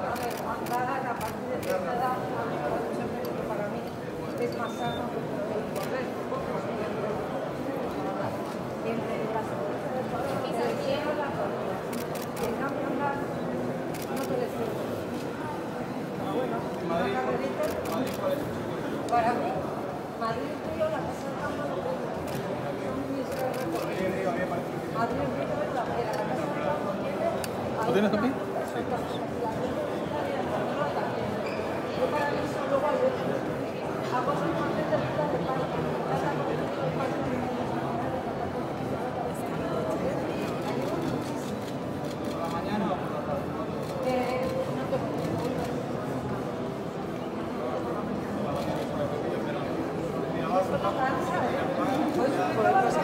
A ver, andar a partir de cierta edad, a mí me parece que para mí es más sano que correr. Entre las cosas de la corrida, y en cambio andar no te deseo. Pero bueno, una carrerita, para mí, Madrid Río, la casa del campo, son mis recorridos. Madrid Río es la casa del campo, tiene... ¿Lo tienes también? Yo para mí solo luego hay otros. Hago esa parte de ruta de parque. Cada uno de los parques de ¿por la mañana o por la tarde? No tengo tiempo. Eso no cansa, ¿eh?